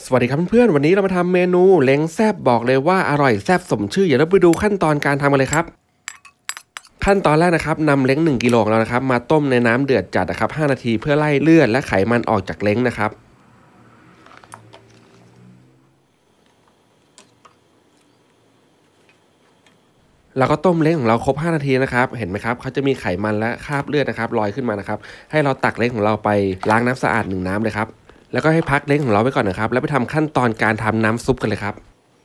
สวัสดีครับเพื่อนๆวันนี้เรามาทำเมนูเล้งแซบบอกเลยว่าอร่อยแซบสมชื่ออย่าเราไปดูขั้นตอนการทำกันเลยครับขั้นตอนแรกนะครับนำเล้ง1 กิโลของเรานะครับมาต้มในน้ำเดือดจัดนะครับ5 นาทีเพื่อไล่เลือดและไขมันออกจากเล้งนะครับเราก็ต้มเล้งของเราครบ5 นาทีนะครับเห็นไหมครับเขาจะมีไขมันและคราบเลือดนะครับลอยขึ้นมานะครับให้เราตักเล้งของเราไปล้างน้ำสะอาด1 น้ำเลยครับแล้วก็ให้พักเล้งของเราไว้ก่อนนะครับแล้วไปทำขั้นตอนการทำน้ำซุปกันเลยครับ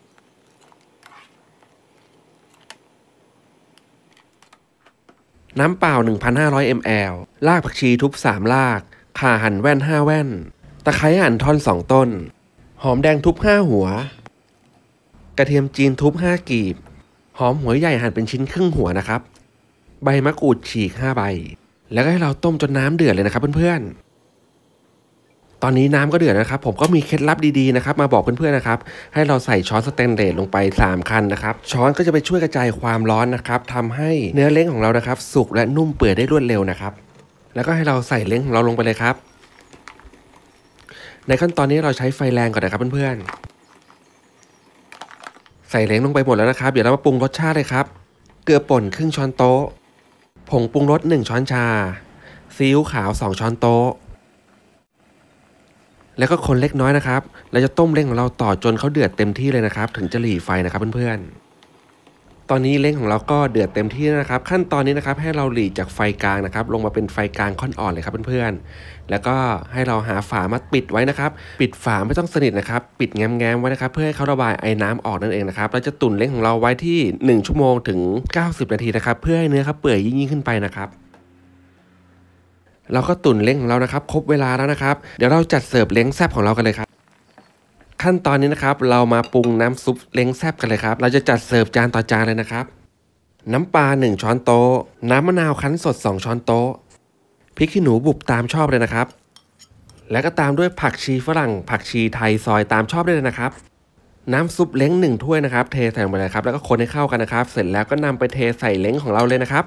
น้ำเปล่า 1,500 ml รากผักชีทุบ3 รากข่าหั่นแว่น5 แว่นตะไคร้หั่นท่อน2 ต้นหอมแดงทุบ5 หัวกระเทียมจีนทุบ5 กีบหอมหัวใหญ่หั่นเป็นชิ้นครึ่งหัวนะครับใบมะกรูดฉีก5 ใบแล้วก็ให้เราต้มจนน้ำเดือดเลยนะครับเพื่อนๆตอนนี้น้ำก็เดือดนะครับผมก็มีเคล็ดลับดีๆนะครับมาบอกเพื่อนๆนะครับให้เราใส่ช้อนสแตนเลสลงไป3 คันนะครับช้อนก็จะไปช่วยกระจายความร้อนนะครับทำให้เนื้อเล้งของเรานะครับสุกและนุ่มเปื่อยได้รวดเร็วนะครับแล้วก็ให้เราใส่เล้งของเราลงไปเลยครับในขั้นตอนนี้เราใช้ไฟแรงก่อนนะครับเพื่อนๆใส่เล้งลงไปหมดแล้วนะครับเดี๋ยวเรามาปรุงรสชาติเลยครับเกลือป่นครึ่งช้อนโต๊ะผงปรุงรส1 ช้อนชาซีอิ๊วขาว2 ช้อนโต๊ะแล้วก็คนเล็กน้อยนะครับเราจะต้มเล้งของเราต่อจนเขาเดือดเต็มที่เลยนะครับถึงจะหลีไฟนะครับเพื่อนๆตอนนี้เล้งของเราก็เดือดเต็มที่นะครับขั้นตอนนี้นะครับให้เราหลีจากไฟกลางนะครับลงมาเป็นไฟกลางค่อนอ่อนเลยครับเพื่อนๆแล้วก็ให้เราหาฝามาปิดไว้นะครับปิดฝาไม่ต้องสนิทนะครับปิดแง้มๆไว้นะครับเพื่อให้เขาระบายไอ้น้ำออกนั่นเองนะครับเราจะตุ๋นเล้งของเราไว้ที่1 ชั่วโมงถึง90 นาทีนะครับเพื่อให้เนื้อเขาเปื่อยยิ่งขึ้นไปนะครับเราก็ตุ๋นเล้งของเรานะครับครบเวลาแล้วนะครับเดี๋ยวเราจัดเสิร์ฟเล้งแซ่บของเรากันเลยครับขั้นตอนนี้นะครับเรามาปรุงน้ำซุปเล้งแซ่บกันเลยครับเราจะจัดเสิร์ฟจานต่อจานเลยนะครับน้ำปลา1 ช้อนโต๊ะน้ำมะนาวคั้นสด2 ช้อนโต๊ะพริกขี้หนูบุบตามชอบเลยนะครับแล้วก็ตามด้วยผักชีฝรั่งผักชีไทยซอยตามชอบได้เลยนะครับน้ำซุปเล้ง1 ถ้วยนะครับเทใส่ลงไปเลยครับแล้วก็คนให้เข้ากันนะครับเสร็จแล้วก็นำไปเทใส่เล้งของเราเลยนะครับ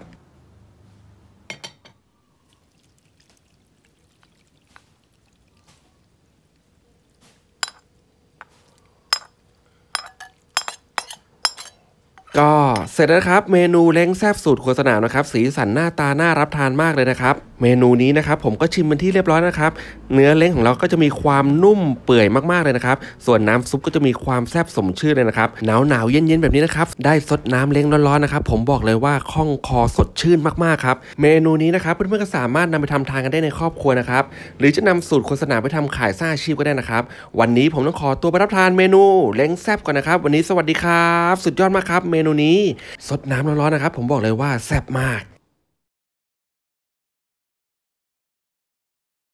ก็เสร็จแล้วครับเมนูเล้งแซ่บสูตรครัวสนามนะครับสีสันหน้าตาน่ารับทานมากเลยนะครับเมนูนี้นะครับผมก็ชิมเป็นที่เรียบร้อยนะครับเนื้อเล้งของเราก็จะมีความนุ่มเปื่อยมากๆเลยนะครับส่วนน้ำซุปก็จะมีความแซ่บสมชื่อเลยนะครับหนาวเย็นๆแบบนี้นะครับได้ซดน้ำเล้งร้อนๆนะครับผมบอกเลยว่าคล่องคอสดชื่นมากๆครับเมนูนี้นะครับเพื่อนๆก็สามารถนำไปทำทานกันได้ในครอบครัวนะครับหรือจะนำสูตรโฆษณาไปทำขายสร้างอาชีพก็ได้นะครับวันนี้ผมต้องขอตัวไปรับทานเมนูเล้งแซ่บก่อนนะครับวันนี้สวัสดีครับสุดยอดมากครับเมนูนี้ สดน้ำร้อนๆนะครับผมบอกเลยว่าแซ่บมาก